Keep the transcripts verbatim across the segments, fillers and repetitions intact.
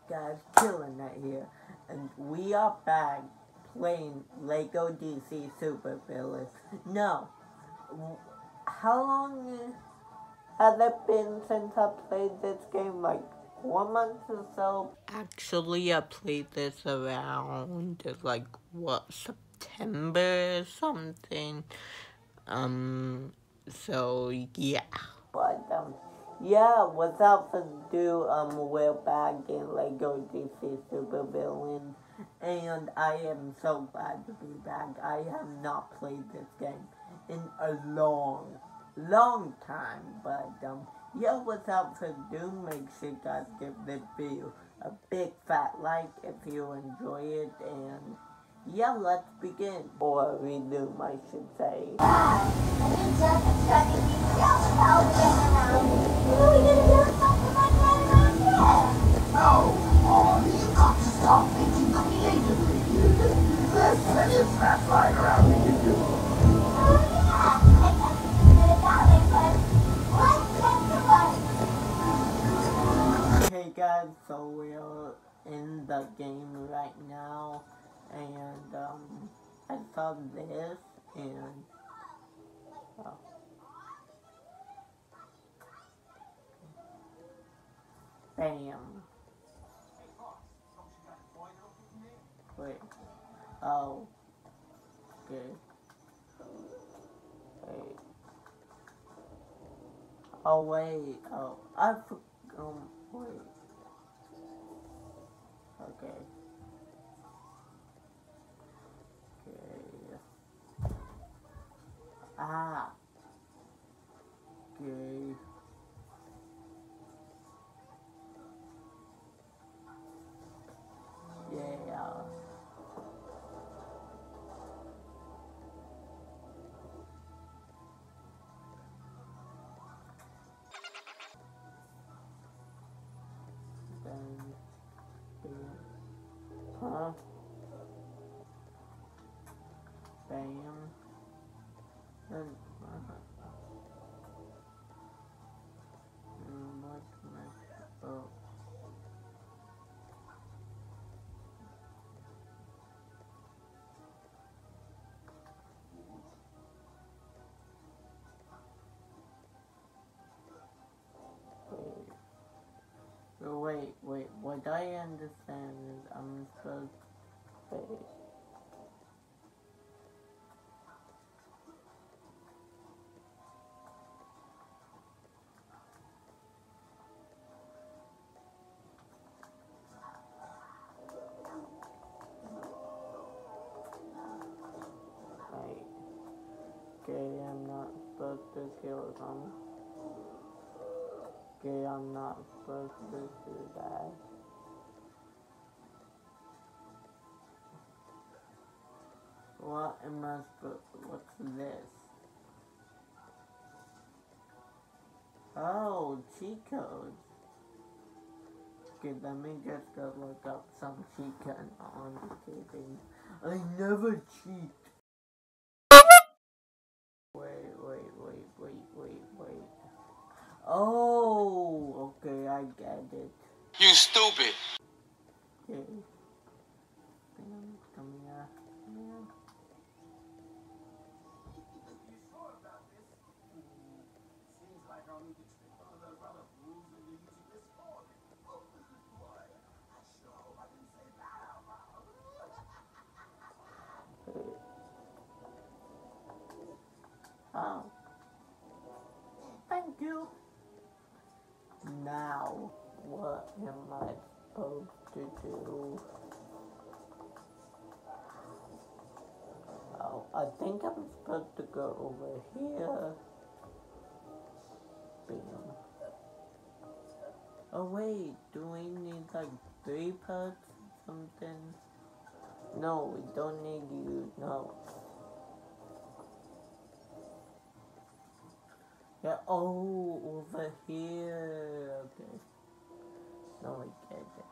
guys, killing it here, and we are back playing Lego D C Super Villains. No, how long has it been since I played this game? Like four months or so? Actually, I played this around like what, September or something. Um, so yeah. But um. Yeah, without further ado, um, we're back in Lego D C Super Villains, and I am so glad to be back. I have not played this game in a long, long time, but, um, yeah, without further ado, make sure you guys give this video a big fat like if you enjoy it, and, yeah, let's begin. Or resume, I should say. No! Oh, you've got to stop thinking creatively. There's plenty of crap flying around we can do. Hey guys, so we're in the game right now, and um, I saw this, and oh. Bam. Wait. Oh. Okay. Wait. Oh wait. Oh, I forgot. Um. Wait. Okay. Okay. Ah. Okay. Yeah. Then. Bam. Huh? Bam. Then. Uh, mm, what's my. Oh. Wait, wait, what I understand is I'm supposed to wait. Wait. Okay, I'm not supposed to kill them. Okay, I'm not supposed to do that. What am I supposed to, what's this? Oh, cheat codes. Okay, let me just go look up some cheat code on the T V. I never cheat. Wait, wait, wait, wait, wait, wait. Oh, okay, I get it. You stupid! Okay. Bam, come here. Bam. Oh. Thank you. Now, what am I supposed to do? Oh, I think I'm supposed to go over here. Bam. Oh wait, do we need like three parts or something? No, we don't need you, no. Yeah, oh, over here, okay. No, I get it.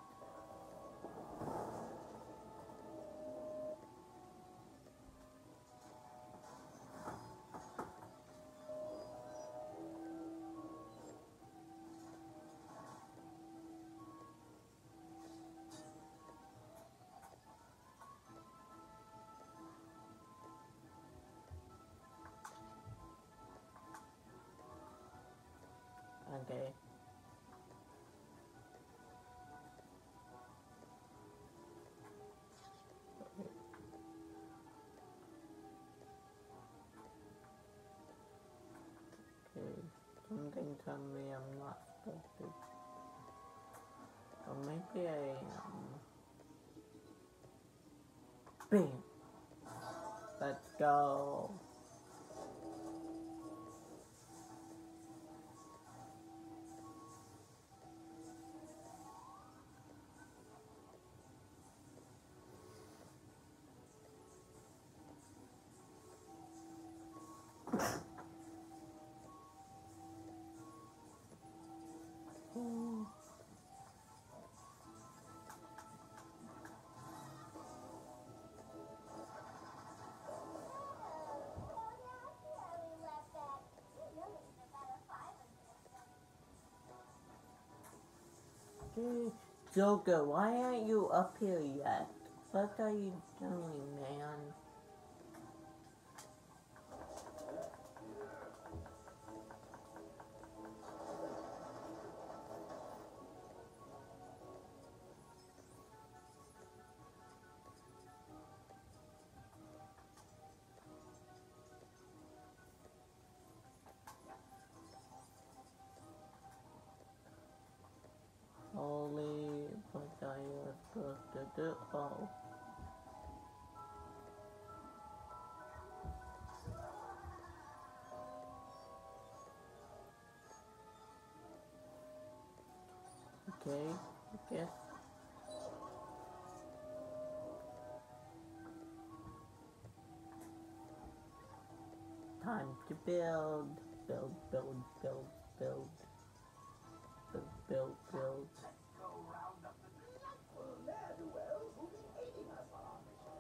telling me I'm not supposed to. Or maybe I am. Bam! Let's go. Joker, why aren't you up here yet? What are you doing, man? Holy, what are you supposed to do? Oh. Okay, I guess. Time to build. Build, build, build, build. Build, build, build. Go round up the delightful ne'er-do-wells who'll be aiding us on our mission.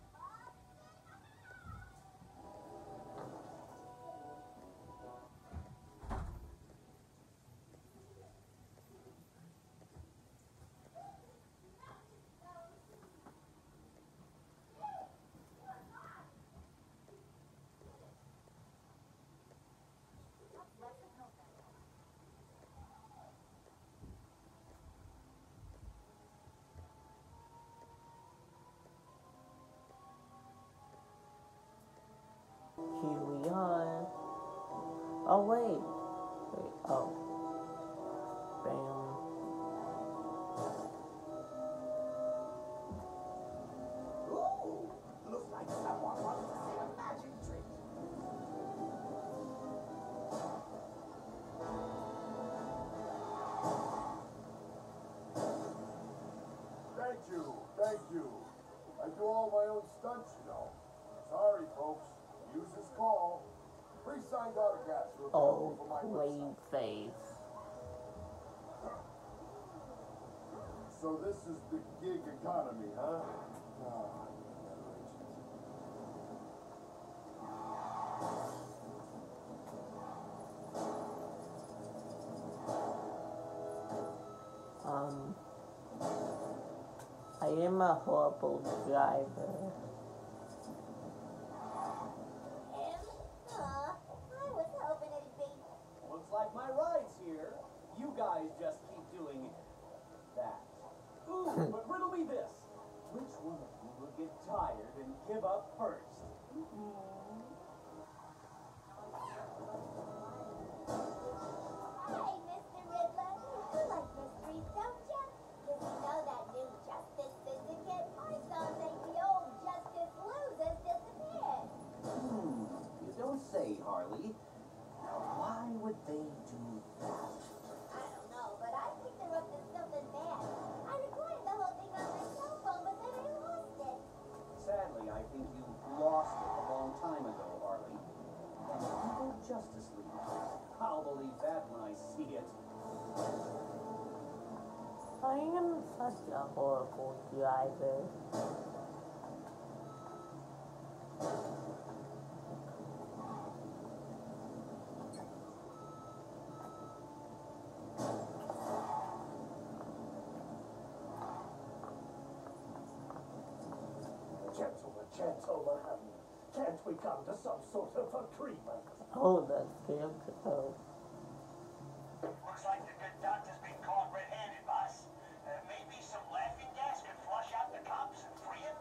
Here we are. Oh, wait. Wait, oh. Bam. Ooh, looks like someone wants to see a magic trick. Thank you, thank you. I do all my own stunts, you know. Sorry, folks. Use this call. Pre-signed autographs are available Oh, for my plain website. face. So this is the gig economy, huh? Ah, Um, I am a horrible driver. Looks like my ride's here. You guys just keep doing that. Ooh, but riddle me this. Which one of you will get tired and give up first? Hey, Mister Riddler, you like mysteries, don't ya? 'Cause you know that new Justice Syndicate, our sons ain't the old Justice Losers disappeared. Hmm, you don't say, Harley. Now, why would they do that? I don't know, but I think they're up to something bad. I recorded the whole thing on my cell phone, but then I lost it. Sadly, I think you lost it a long time ago, Harley. And evil Justice League. I'll believe that when I see it. I am such a horrible driver. Gentlemen, gentlemen, can't we come to some sort of agreement? Oh, that's beautiful. Looks like the good doctor's been caught red-handed, boss. Uh, maybe some laughing gas could flush out the cops and free him?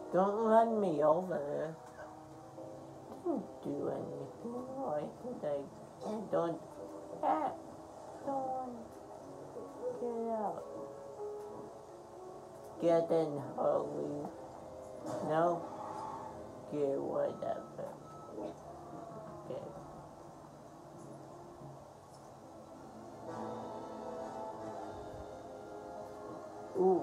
Don't run me over. Don't do anything like that. And don't, ah, don't get out. Get in, Harley. No? Get whatever. Okay. Ooh.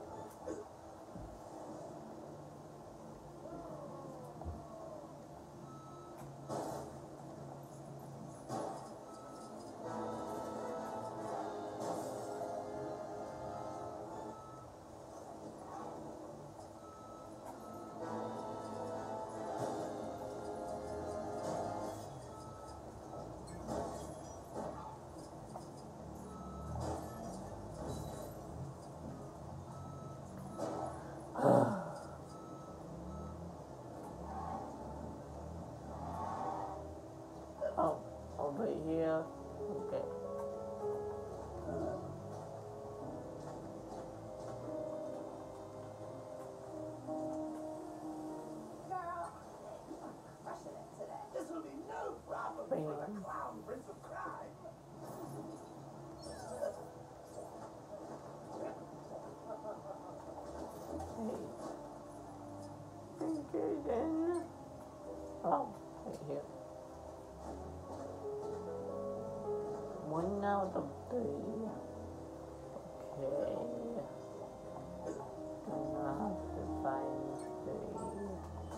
Oh, over here. Okay. Girl, crushing it today. This will be no problem Bam. for the clown prince of crime. Hey. Think it in. Oh, right here. One out of three. Okay. Gonna have to find three.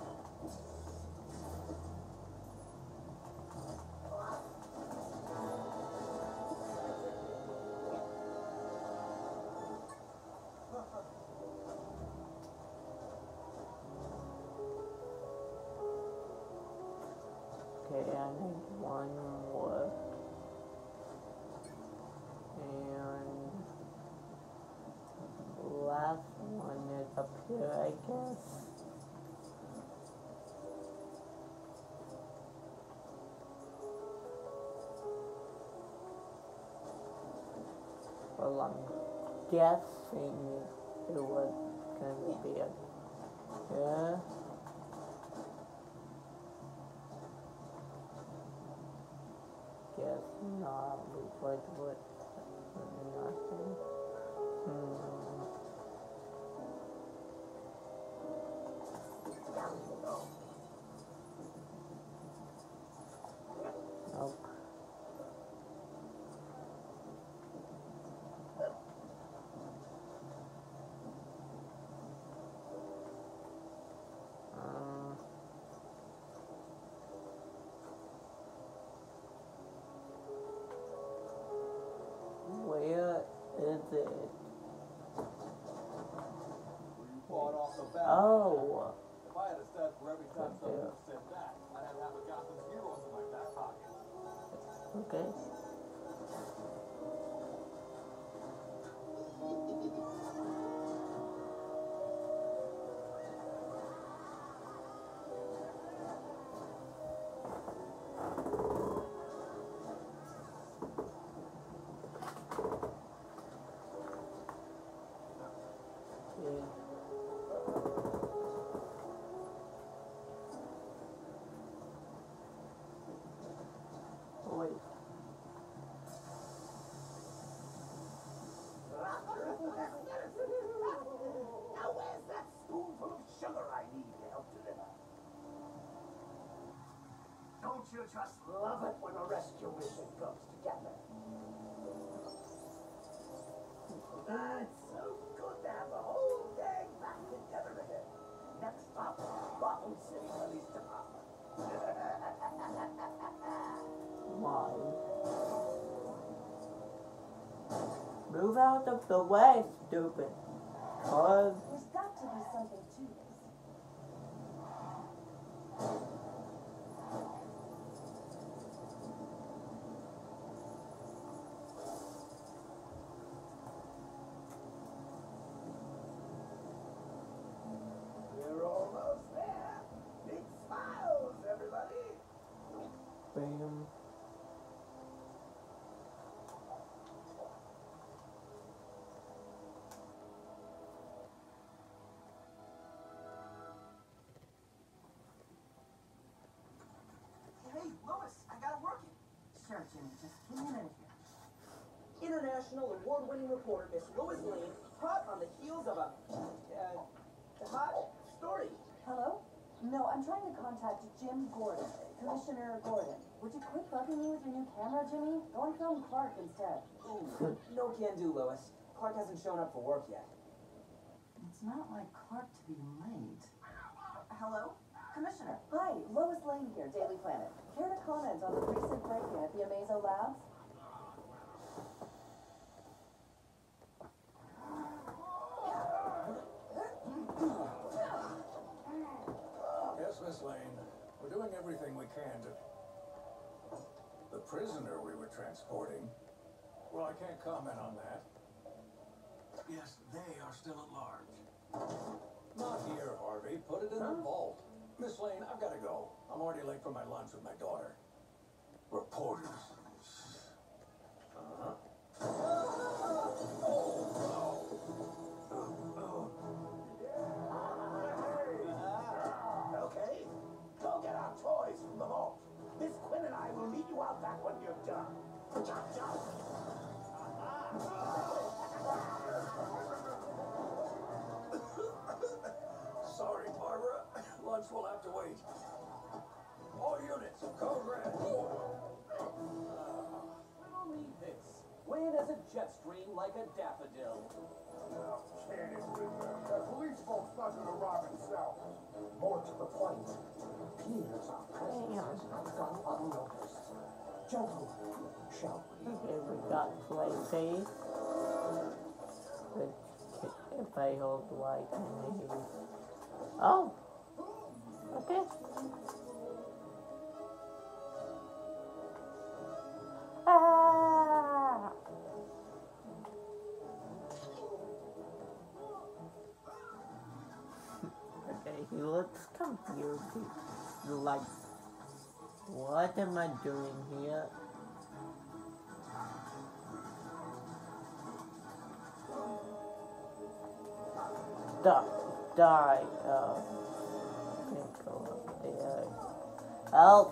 Okay, I need one more. And last one is up here, I guess. Well, I'm guessing it was gonna be up here. Guess not, because what? Nothing. Hmm. Nope. Um, where is it? You fought off the bat. Oh, If I had a stat for every time Right someone there. said that, I'd have half a Gotham's heroes in my back pocket. okay. Yeah. Wait. Now where's that spoonful of sugar I need to help deliver? Don't you just love it when a rescue mission comes together? Ah, it's so good to have the whole gang back together again. Next stop, Gotham City Police Department. Why? Move out of the way, stupid. Cause There's got to be something to this. We're almost there. Big smiles, everybody. bam. Sure, Jimmy. Just give me a minute here. International award-winning reporter Miss Lois Lane, hot on the heels of a uh, hot story. Hello? No, I'm trying to contact Jim Gordon, Commissioner Gordon. Would you quit bugging me with your new camera, Jimmy? Go and film Clark instead. Ooh, no can do, Lois. Clark hasn't shown up for work yet. It's not like Clark to be late. Hello? Commissioner. Hi, Lois Lane here, Daily Planet. Care to comment on the recent break-in at the Amazo Labs? Yes, Miss Lane. We're doing everything we can to... The prisoner we were transporting. Well, I can't comment on that. Yes, they are still at large. Not here, Harvey. Put it in the vault. Miss Lane, I've got to go. I'm already late for my lunch with my daughter. Reporters. Uh-huh. Okay, go get our toys from the vault. Miss Quinn and I will meet you out back when you're done. Jump, jump. Sorry, Barbara. Lunch will have to wait. All units, code red. Riddle me this. When as a jet stream like a daffodil. Now, can it be? That police folks not gonna rob himself. More to the point, Peter's our presence has not gone unnoticed. Gentlemen, shall we? Okay, we got Clayface. Which, if I hold right, can use. Oh! Okay. Ah! Okay, he looks confused. He's like, what am I doing here? Die, die, uh, can't go up there. Help!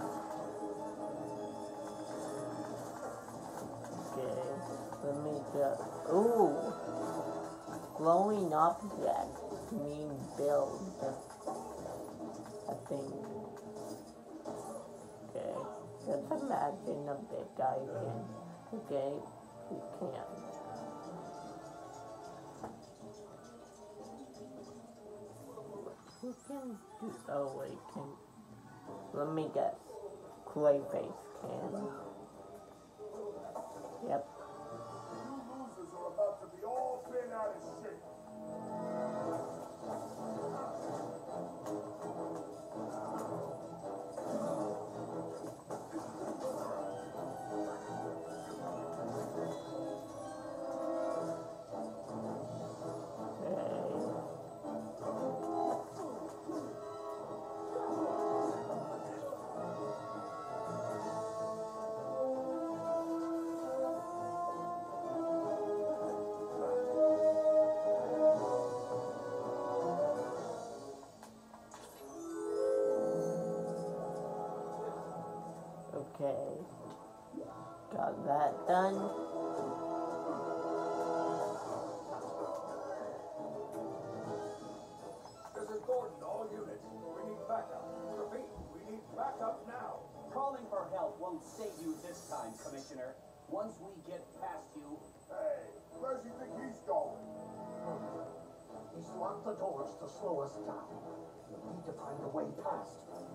Okay, let me just, ooh, glowing object mean build, I think. Okay, just imagine a big guy again. Okay, we can't. Who can do, oh wait, can, let me guess, Clayface can. Yep. You losers are about to be all bent out of shape. Okay, got that done. This is Gordon, all units. We need backup. Repeat, we need backup now. Calling for help won't save you this time, Commissioner. Once we get past you, Hey, where's he think he's going? He's locked the doors to slow us down. We need to find a way past.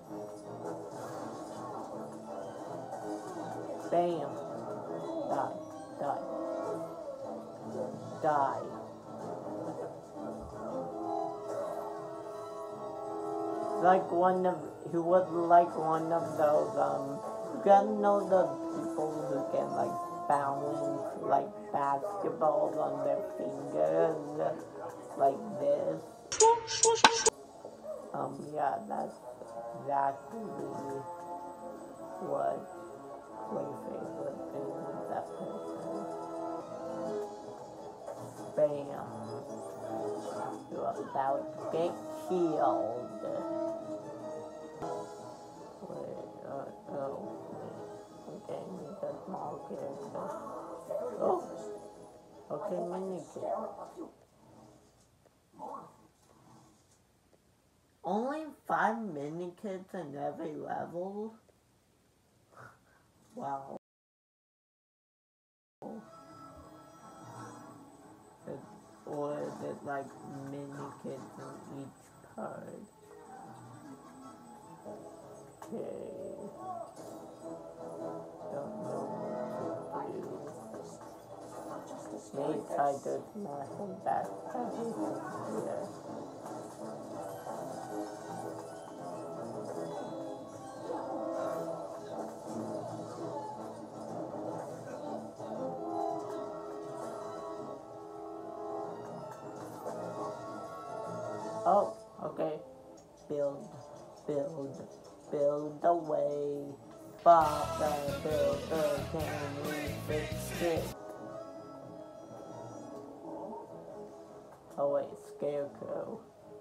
Bam. Die. Die. Die. It's like one of, he was like one of those, um, you gotta know the people who can like balance like basketballs on their fingers, like this. Um, yeah, that's exactly what Clayface would do with that person. Bam. You're about to get killed. Wait, uh, oh, wait. game with a small character. Oh, okay, mini kid. Only five mini kids in every level? Wow. It, or is it like mini kids in each part? Okay. Don't know what to do. Maybe I just not him back. Yeah. Oh, okay. Build, build, build away. Bob the Builder, can we fix it? Oh wait, Scarecrow.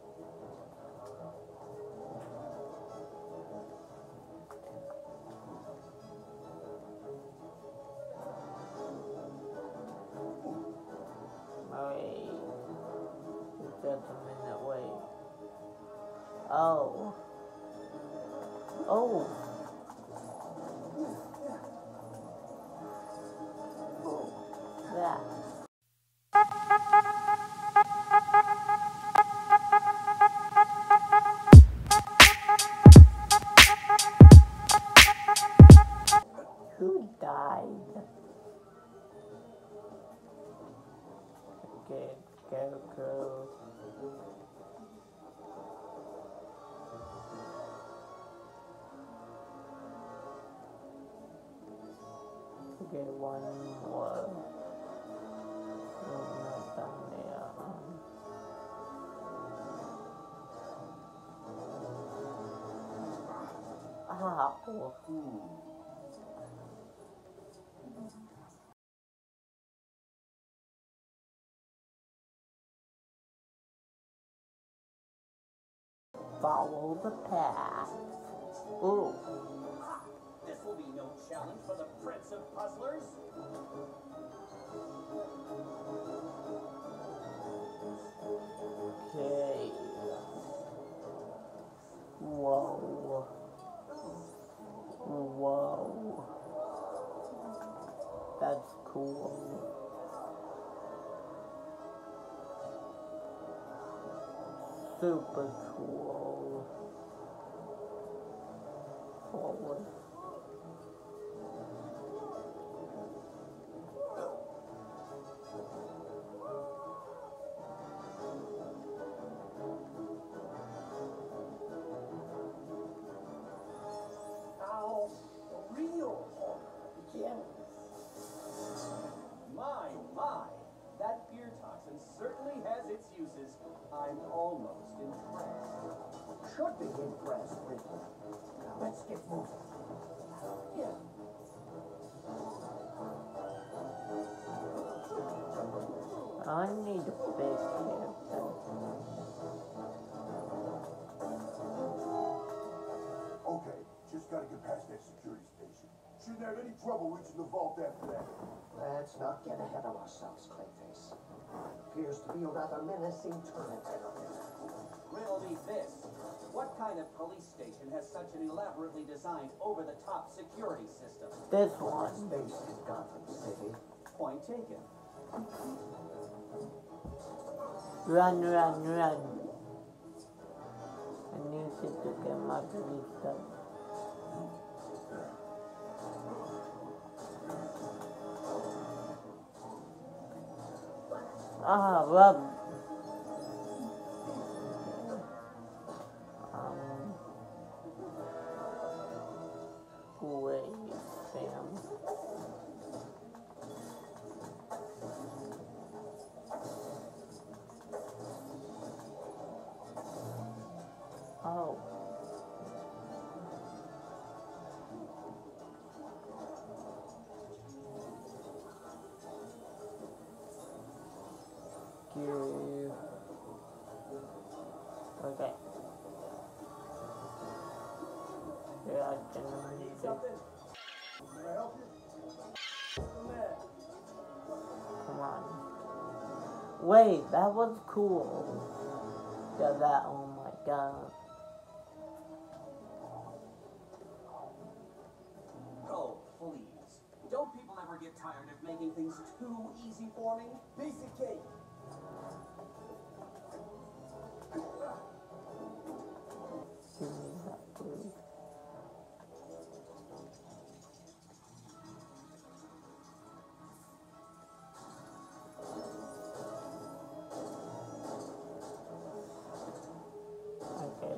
Wait. Just a minute, wait. Oh. Oh. Yeah. Who died? Okay, Scarecrow. Okay, one more. No, not down there. Um, ah, oh. Follow the path. Ooh. This will be no challenge for the Prince of Puzzlers. Okay. Whoa. Whoa. That's cool. Super cool. Forward. Now, the real horror begins. My, my, that beer toxin certainly has its uses. I'm almost impressed. Should be impressed with it. Now let's get moving. Yeah. I need a big character. Okay, just gotta get past that security station. Shouldn't have any trouble reaching the vault after that. Let's not get ahead of ourselves, Clayface. Appears to be a rather menacing turret. Riddle me this. What kind of police station has such an elaborately designed over-the-top security system? This one. Based in Gotham City. Point taken. Run, run, run. I need you to get my police stuff. Ah, run. Um, wait, Sam. Oh. You. Okay. Yeah, I can Need do. something? Well, help you? Come on. Wait, that was cool. Yeah, that, oh my god. Oh, please. Don't people ever get tired of making things too easy for me? Piece of cake. Give me that, please. Okay.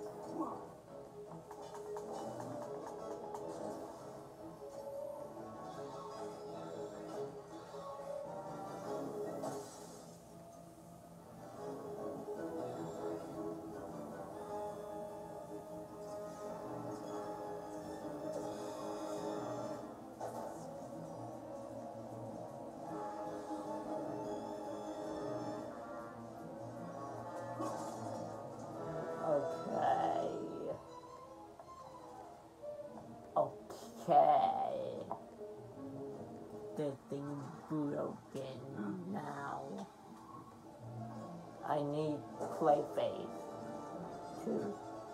Okay. Okay. The thing's broken now. I need Clayface too.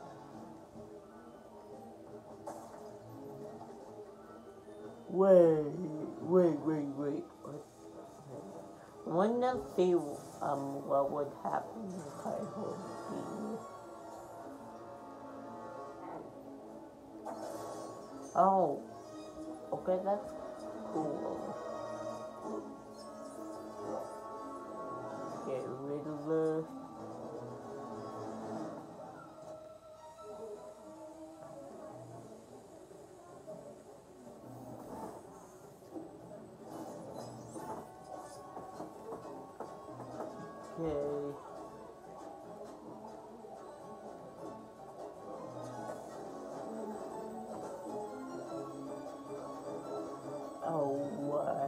Wait, wait, wait, wait. I wanna see um what would happen if I hold B. Oh, okay, that's cool. Get rid of the. Okay. Oh, what?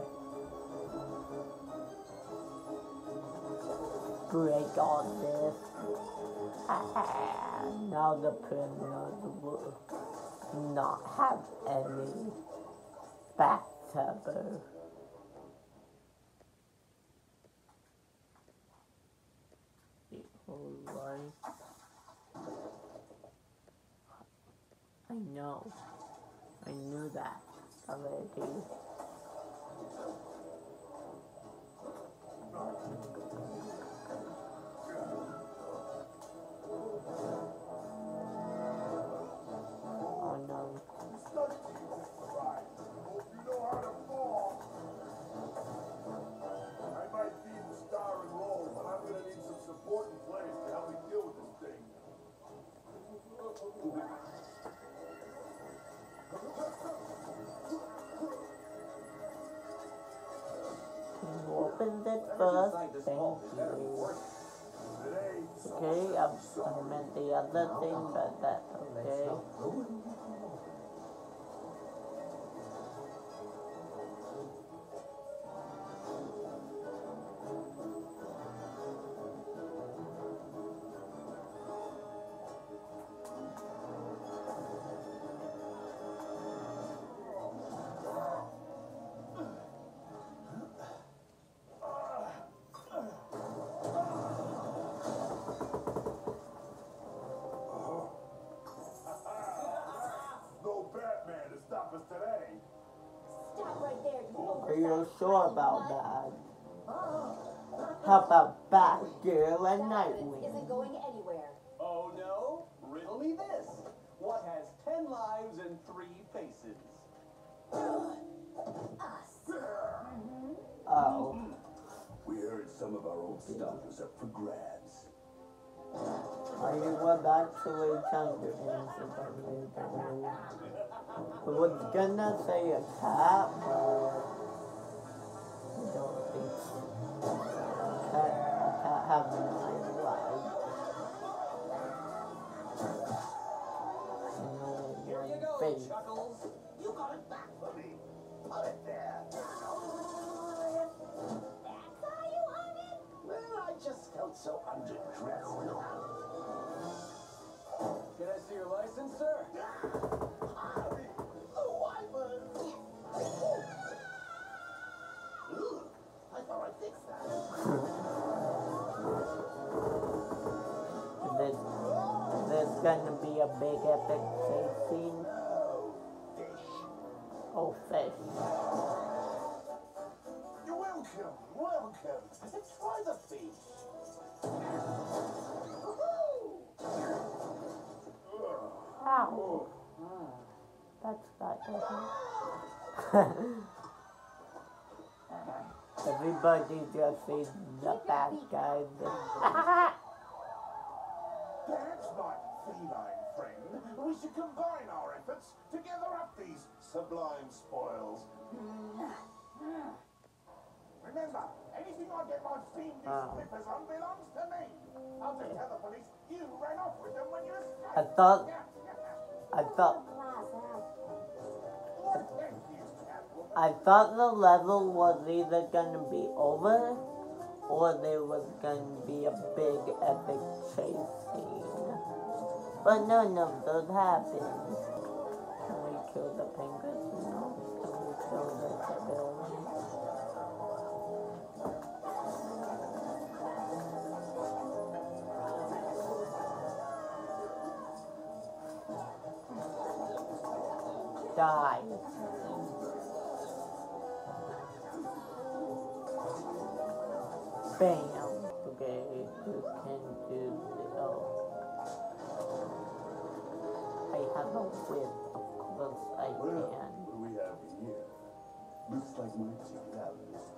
Break all this. Now the prisoners will not have any backstabber. Hold on. I know. I knew that already. Oh no. Right. Hope you know how to fall. I might be the starring role, but I'm gonna need some supporting players to help me deal with this thing. Can you open this first? Thank you. Okay, I, I meant the other thing, but that's okay. No Batman to stop us today. Stop right there, you Are you oversized sure crazy about butt. that? How about Batgirl and That evidence Nightwing? isn't going anywhere. Oh no? Riddle me this. What has ten lives and three faces? Us. Oh. We heard some of our old stuff was up for grabs. Are you was actually trying to answer something? I was gonna say a cat, but I don't think so. Cat, a cat has nine lives. And only Here you one go, face. Chuckles. You got it back for me. Put it there. That's all you wanted? Well, I just felt so underdressed. Can I see your license, sir? The wipers. gonna be a big epic chase scene? Oh, fish. You're welcome, welcome. Try the fish. Ow. That's bad, isn't it? Everybody just sees the bad guys. That's not feline, friend. We should combine our efforts to gather up these sublime spoils. Remember, anything I get my fiendish Ah. flippers on belongs to me. I'll just tell the police you ran off with them when you escaped. I thought, Yeah, I thought, Thank you, Catwoman. I thought the level was either gonna be over or there was gonna be a big epic chase scene. But none of those happened. Can we kill the penguins? No. Can we kill the civilians? Die. Bam. Okay, you can do the, oh. I have a whip, of course I Well, can. what do we have here? Looks like my challenge.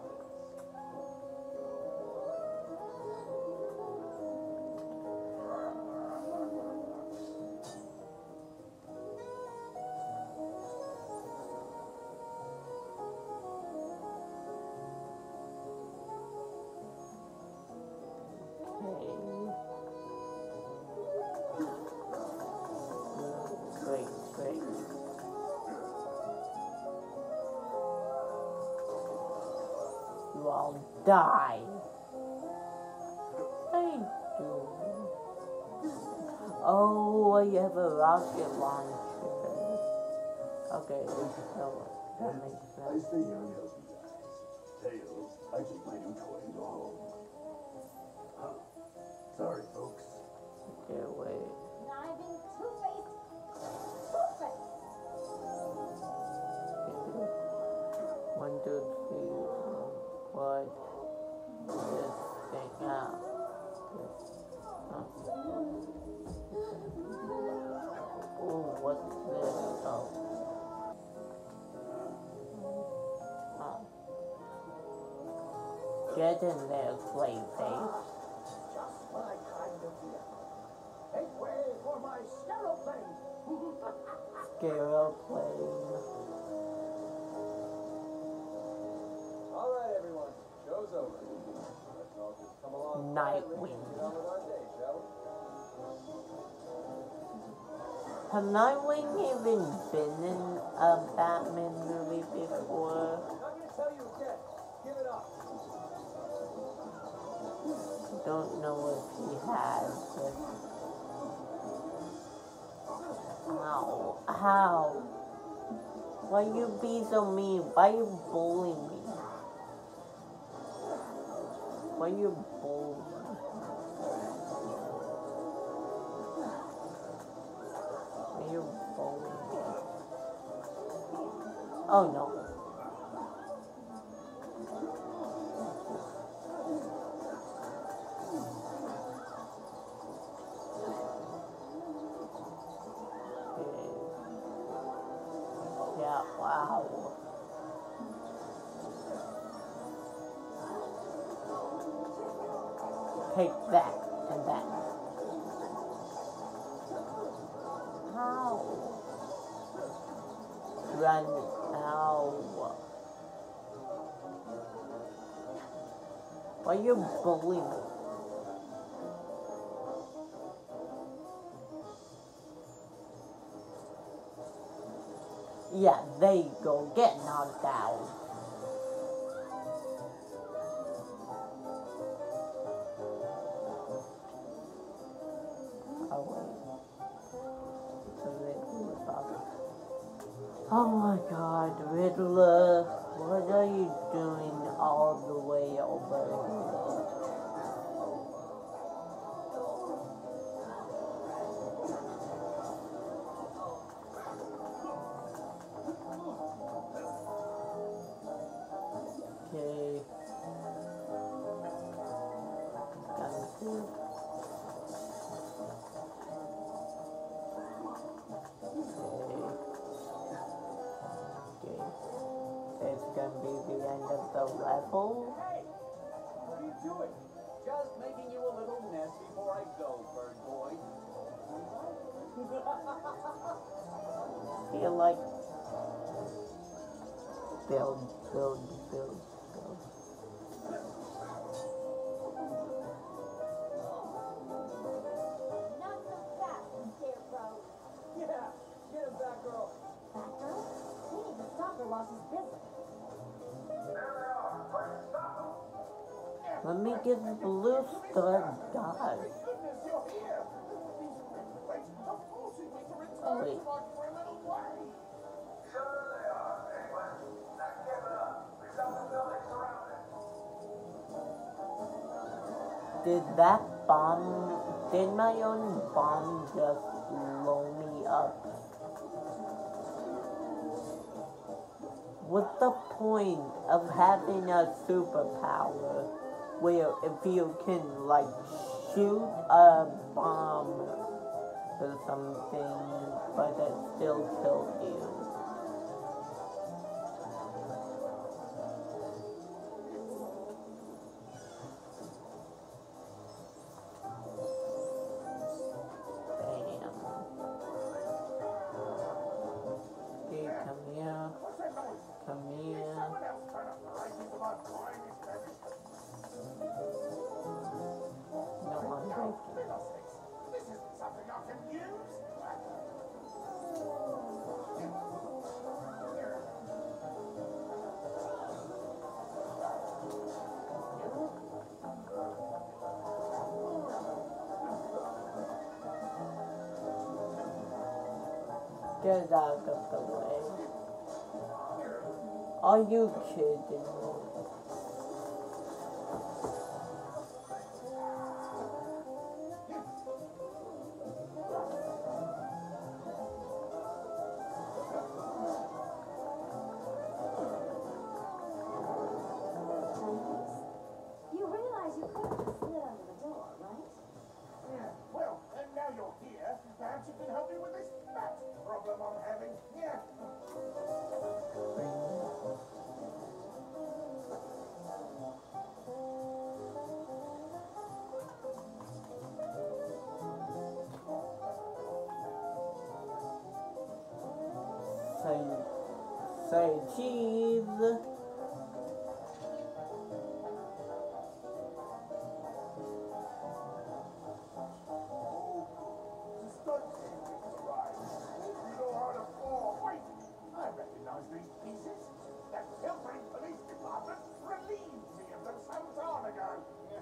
Okay. Great, great. You all die. Thank you. Oh, I have a rocket launcher. Okay, so that makes I sense. stay here and help you guys. Tails, I take my new toys home. Huh. Sorry, folks. Okay, wait. Conniving, two-faced, two-faced. One, two, three, four, this thing out. This, oh. Ooh, what's this? Oh. Oh. Get in there, Clayface. Just my kind of deal. Make way for my scarroplane. Scaroplane. All right, everyone. Show's over. Let's all just come along Nightwing. and get on with our day, shall we? Have Nightwing even been in a Batman movie before? I'm not gonna tell you again. Give it up. Don't know if he has. But... How? How? Why you be so mean? Why you bully me? Why you bully me? Why you bully me? Oh no. Yeah, wow. Take that and that. How? Run. Ow. Why you bullying me? Yeah, there you go. Get knocked out. Oh, wait. The Riddler bug. Oh my god, Riddler. What are you doing all the way over here? gonna be the end of the level? Hey! What are you doing? Just making you a little nest before I go, bird boy. Feel like build, build, build, build. Not so fast, Scarecrow. Yeah, get him back, girl. Batgirl? We need to stop her while she's busy. Let me get the blue star die. Goodness, you're here. Wait, of course it was the return Oh, wait. truck for a little way. Sure they are. Anyway, now give it up. We've got the building surrounded. Did that bomb, did my own bomb just blow me up? What's the point of having a superpower where if you can like shoot a bomb or something but it still kills you? Bam. Hey, come here. What's that noise? Come Did here. someone else turn up the light into my flying establishment? No, I'm joking. Fiddlesticks. This isn't something I can use. Get out of the way. Are you kidding me? You realize you could have just slid under the door, right? Yeah, well, and now you're here, perhaps you can help me with this bat problem I'm having. Yeah. Say, say cheese. The stunt team has arrived. You know how to fall. Wait, I recognize these pieces. The Pilfering Police Department relieved me of them some time ago. Yes.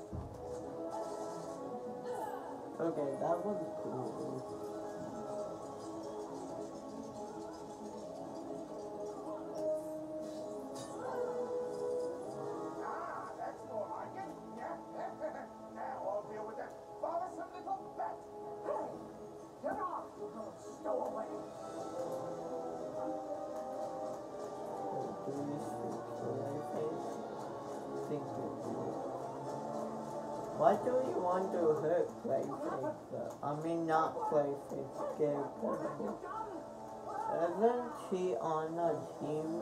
Okay, that was cool. Ah, that's more like it. Yeah. Now I'll deal with that bothersome little bat. Hey, get off, you little stowaway. Do you speak to my face? Think it. Why do you want to hurt Clayface? though? I mean, not Clayface, Scarecrow. Isn't she on a team?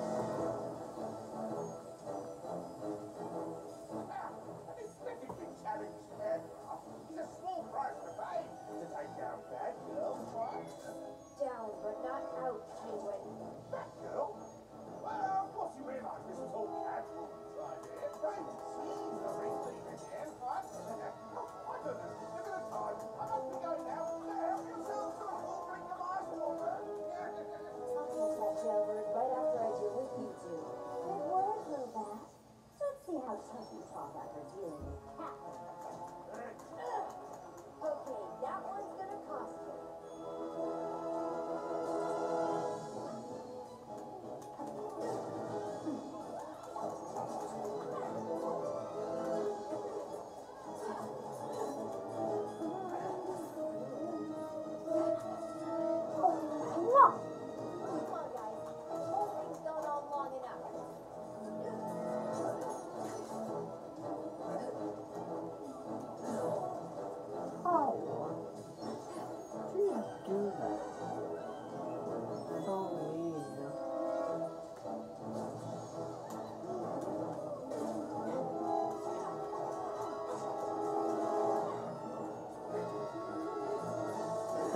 This technically challenged Scarecrow is a small price to pay to take down bad girls, right? Down, but not out, Penguin. That girl? Well, of course you realize this was all Catwoman's idea. Don't tease the ring thief again, right? Oh, my goodness, look at the time. I must be going now. Help yourselves to a full drink of ice water. I'll catch over right after I deal with you two. Good work, little bat. Let's see how tough you talk after dealing with Catwoman. Okay, that one's gonna cost you.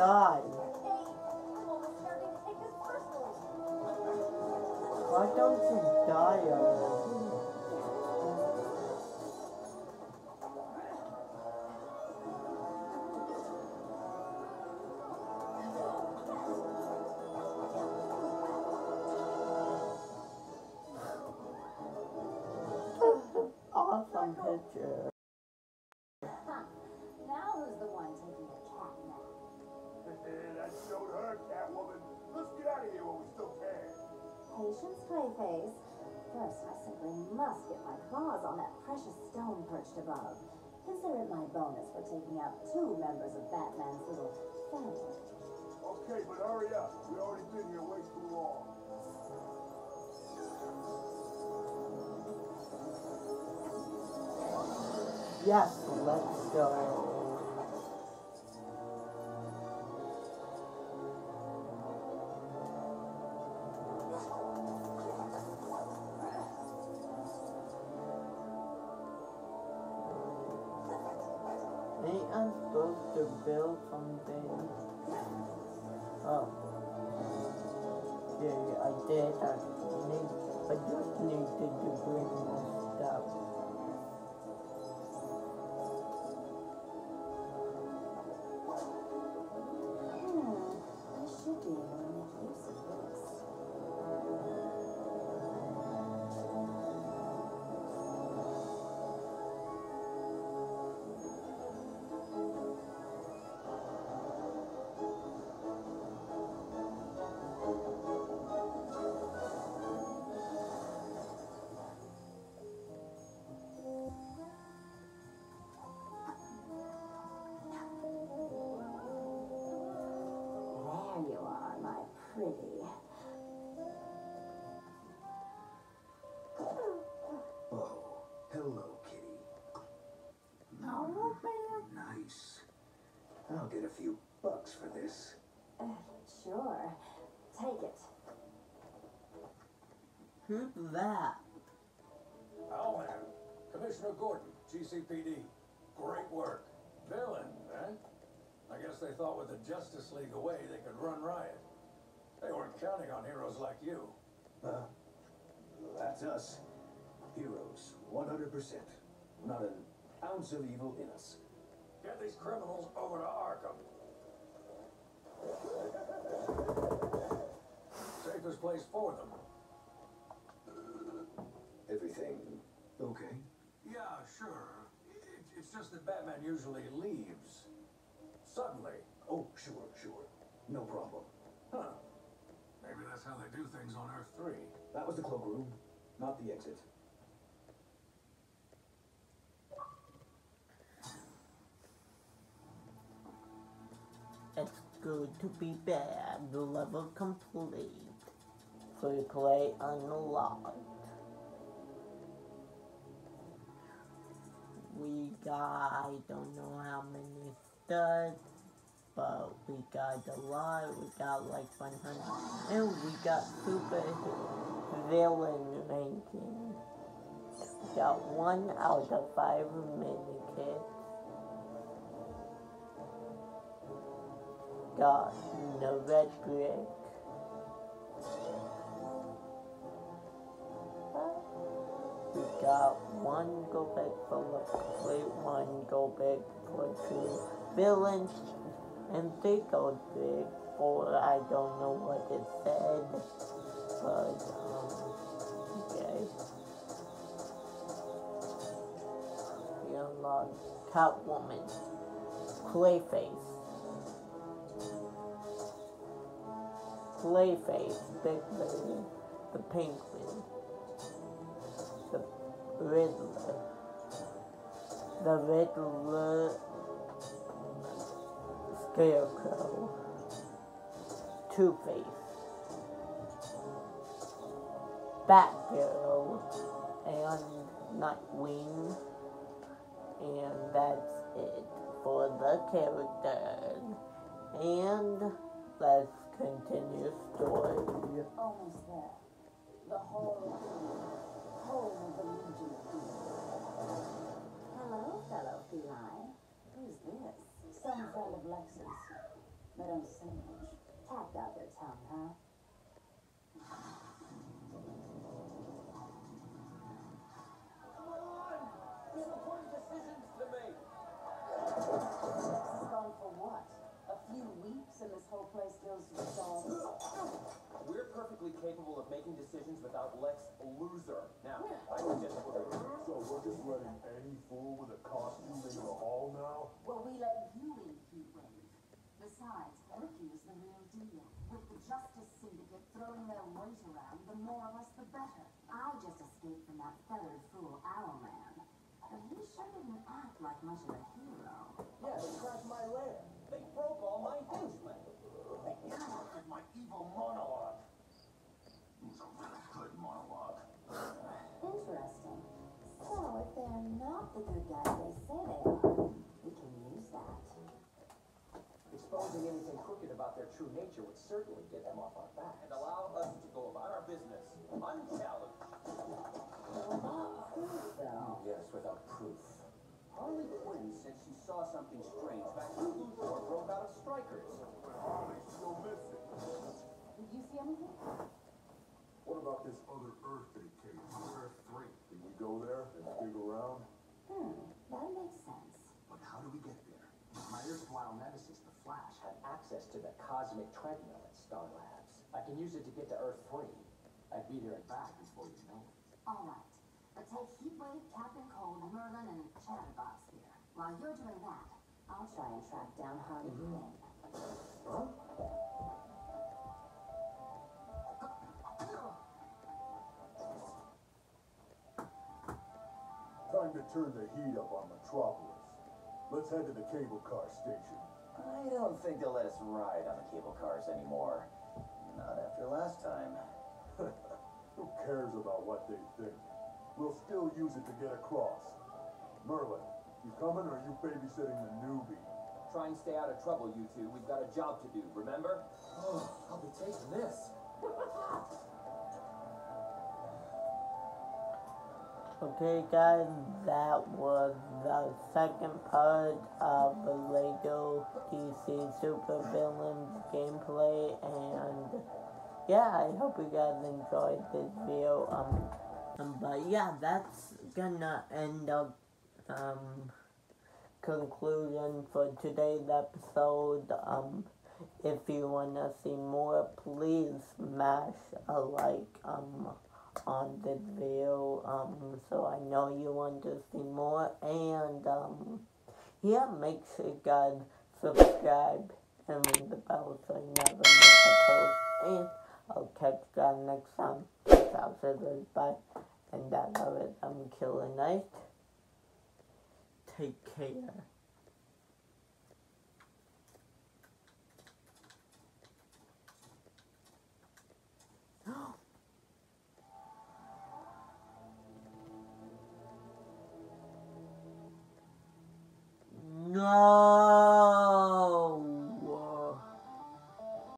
God. Hey, I'm almost starting to take this personally. Why don't you die already? Awesome picture. Now who's the one taking a cat nap? That showed her, Catwoman. Let's get out of here while we still can. Patience, Clayface. First, I simply must get my claws on that precious stone perched above. Consider it my bonus for taking out two members of Batman's little family. Okay, but hurry up. We already been here way too long. Yes, let's go. Ain't I supposed to build something? Oh. Yeah, I did. I need, I just needed to bring this stuff. Hmm, I should be able to make use of this. There you are, my pretty. Oh, hello, kitty. Oh, man. Nice. I'll get a few bucks for this. Uh, sure. Take it. Who's that? Owlman, Commissioner Gordon, G C P D. Great work. Villain, eh? I guess they thought with the Justice League away they could run riot. They weren't counting on heroes like you. Uh, that's us. Heroes, one hundred percent. Not an ounce of evil in us. Get these criminals over to Arkham. Safest place for them. Everything okay? Yeah, sure. It, it's just that Batman usually leaves. Suddenly. Oh, sure, sure. No problem. Huh. Maybe that's how they do things on Earth three. That was the cloakroom, not the exit. It's good to be bad. The level complete. Free play unlocked. We got, I don't know how many studs, but we got a lot. We got like one hundred. And we got super villain ranking. We got one out of five mini kits. Got the red brick. We got one go back for complete, one go back for two villains, and three go back for I don't know what it said, but um, okay. We unlocked Catwoman, Clayface, Clayface, Big Lady, the Penguin, the Riddler, the Riddler, Scarecrow, Two-Face, Batgirl, and Nightwing, and that's it for the characters. And let's continue story. Almost there. The whole home of the Legion of Doom. Hello, fellow feline. Who's this? Some friend of Lex's. They don't say much. Tapped out their tongue, huh? Come on! There's important decisions to make. This is gone for what? A few weeks and this whole place goes to resolve. We're perfectly capable of making decisions without Lex Luthor. Now, I suggest we're So we're just letting any fool with a costume into the hall now? Well, we let you in, Heatwave. Besides, Ricky's the real deal. With the Justice Syndicate throwing their weight around, the more of us, the better. I just escaped from that feathered fool, Owlman. But he sure didn't act like much of a hero. Yeah, they crashed my lair. They broke all my henchmen. They interrupted my evil monologue. It was a really good monologue. Interesting. So, if they're not the good guys they say they are, we can use that. Exposing anything crooked about their true nature would certainly get them off our back and allow us to go about our business unchallenged. Without proof, though. Yes, without proof. Harley Quinn said she saw something strange back when Luthor broke out of Strikers. Harley's still missing. Did you see anything? What about this other Earth they came? Earth three. Did we go there and dig around? Hmm, that makes sense. But how do we get there? My erstwhile nemesis, the Flash, Had access to the cosmic treadmill at Star Labs. I can use it to get to Earth three. I'd be there and back before you know it. All right. But take Heatwave, Captain Cold, Merlin, and Chatterbox here. While you're doing that, I'll try and track down Harley Quinn. Huh? Time to turn the heat up on Metropolis. Let's head to the cable car station. I don't think they'll let us ride on the cable cars anymore. Not after last time. Who cares about what they think? We'll still use it to get across. Merlin, you coming or are you babysitting the newbie? Try and stay out of trouble, you two. We've got a job to do, remember? Oh, I'll be taking this. Okay guys, that was the second part of the LEGO D C Supervillains gameplay, and yeah, I hope you guys enjoyed this video. Um, um but yeah, that's gonna end up um conclusion for today's episode. Um, if you wanna see more, please smash a like um on this video, um, so I know you want to see more, and um, yeah, make sure you guys subscribe and ring the bell so you never miss a post, and I'll catch you guys next time. Peace out, scissors, bye, and that of it, I'm Killer Knight. Take care.